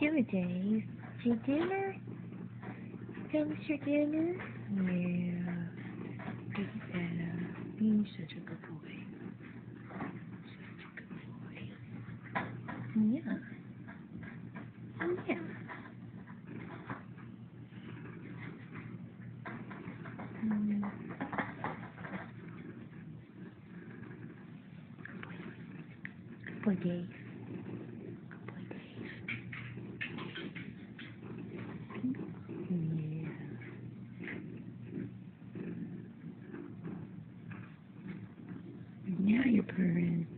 Good, Dave. Your dinner? That was your dinner? Yeah. Good Adam. You're such a good boy. Such a good boy. Yeah. Yeah. Mm. Good boy, Dave. Good boy, Dave. Yeah. Now you're purring.